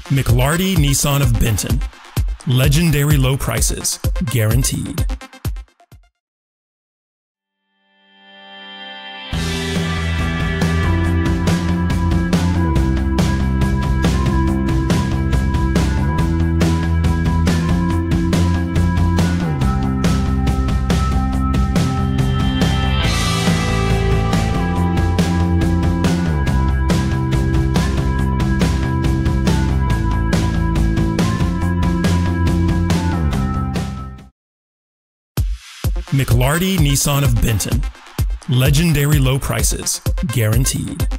McLarty Nissan of Benton. Legendary low prices, guaranteed. McLarty Nissan of Benton. Legendary low prices, guaranteed.